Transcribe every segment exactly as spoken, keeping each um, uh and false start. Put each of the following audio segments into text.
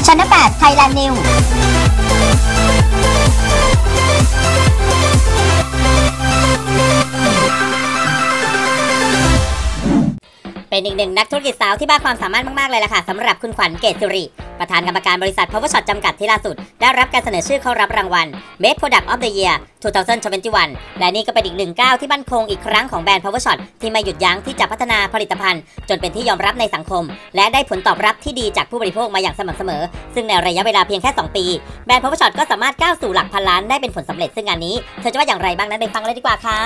ชั้นแปดไทยแลนด์นิวเป็นอีกหนึ่งนักธุรกิจสาวที่บ้าความสามารถมากๆเลยล่ะค่ะสำหรับคุณขวัญเกษสิริประธานกรรมการบริษัท Power Shot จำกัดที่ล่าสุดได้รับการเสนอชื่อเข้ารับรางวัล Best Product of the Year สองพันยี่สิบเอ็ด และนี่ก็เป็นอีกหนึ่งก้าวที่มั่นคงอีกครั้งของแบรนด์ Power Shot ที่ไม่หยุดยั้งที่จะพัฒนาผลิตภัณฑ์จนเป็นที่ยอมรับในสังคมและได้ผลตอบรับที่ดีจากผู้บริโภคมาอย่างสม่ำเสมอซึ่งในระยะเวลาเพียงแค่สองปีแบรนด์ Power Shot ก็สามารถก้าวสู่หลักพันล้านได้เป็นผลสำเร็จซึ่งงานนี้เธอจะว่าอย่างไรบ้างนั้นไปฟังเลยดีกว่าค่ะ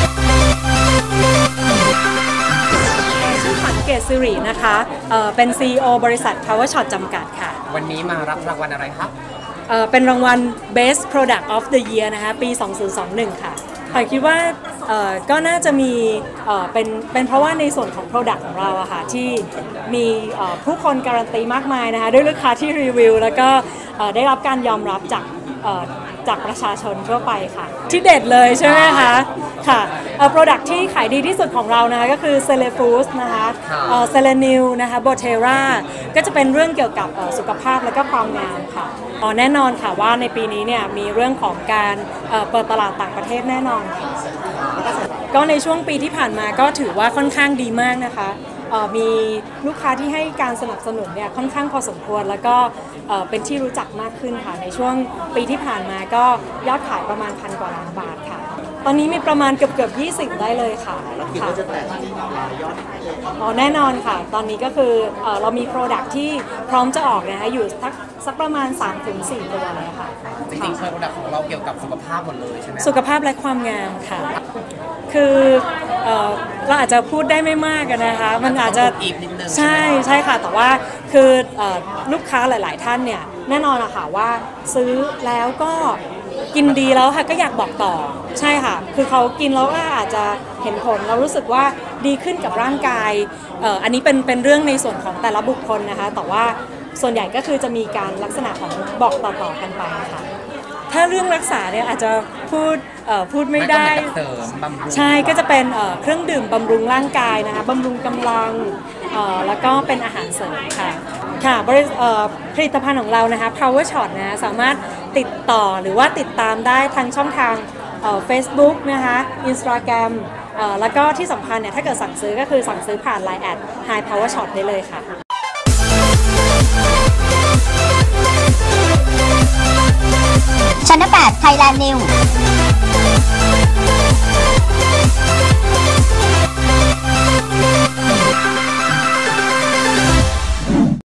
ขวัญเกษสิรินะคะเอ่อเป็น ซี อี โอ บริษัท Power Shot จำกัดค่ะวันนี้มารับรางวัลอะไรครับเอ่อเป็นรางวัล Best Product of the Year นะคะปีสองพันยี่สิบเอ็ดค่ะขวัญคิดว่าเอ่อก็น่าจะมีเอ่อเป็นเป็นเพราะว่าในส่วนของ Product ของเราอะค่ะที่มีเอ่อผู้คนการันตีมากมายนะคะด้วยลูกค้าที่รีวิวแล้วก็เอ่อได้รับการยอมรับจากเอ่อจากประชาชนทั่วไปค่ะที่เด็ดเลยใช่ไหมคะค่ะเอ่อ product ที่ขายดีที่สุดของเรานะคะก็คือ Celefoods นะคะเอ่อ Celenew นะคะ Botera ก็จะเป็นเรื่องเกี่ยวกับสุขภาพและก็ความงามค่ะอ๋อแน่นอนค่ะว่าในปีนี้เนี่ยมีเรื่องของการเอ่อเปิดตลาดต่างประเทศแน่นอนค่ะก็ในช่วงปีที่ผ่านมาก็ถือว่าค่อนข้างดีมากนะคะมีลูกค้าที่ให้การสนับสนุนเนี่ยค่อนข้างพอสมควรแล้วก็เป็นที่รู้จักมากขึ้นค่ะในช่วงปีที่ผ่านมาก็ยอดขายประมาณพันกว่าล้านบาทค่ะตอนนี้มีประมาณเกือบเกือบยี่สิบได้เลยค่ะคิดว่าจะแตะยอดขายอ๋อแน่นอนค่ะตอนนี้ก็คือเรามี Product ที่พร้อมจะออกนะคะอยู่สักสักประมาณ สามถึงสี่ ตัวเลยค่ะจริงๆ Product ของเราเกี่ยวกับสุขภาพหมดเลยใช่ไหมสุขภาพและความงามค่ะคือเราอาจจะพูดได้ไม่มากนะคะมันอาจจะใช่ใช่ค่ะแต่ว่าคือลูกค้าหลายๆท่านเนี่ยแน่นอนอะค่ะว่าซื้อแล้วก็กินดีแล้วค่ะก็อยากบอกต่อใช่ค่ะคือเขากินแล้วก็อาจจะเห็นผลเรารู้สึกว่าดีขึ้นกับร่างกายอันนี้เป็นเป็นเรื่องในส่วนของแต่ละบุคคลนะคะแต่ว่าส่วนใหญ่ก็คือจะมีการลักษณะของบอกต่อๆกันไปค่ะถ้าเรื่องรักษาเนี่ยอาจจะพูดพูดไม่ได้ใช่ก็จะเป็นเครื่องดื่มบำรุงร่างกายนะคะบำรุงกำลังแล้วก็เป็นอาหารเสริมค่ะค่ะผลิตภัณฑ์ของเรานะคะ Power Shot นะสามารถติดต่อหรือว่าติดตามได้ทางช่องทาง Facebook นะคะ Instagram แล้วก็ที่สำคัญเนี่ยถ้าเกิดสั่งซื้อก็คือสั่งซื้อผ่าน ไลน์ แอด Hi Power Shot ได้เลยค่ะชั้นแปดไทยแลนด์นิว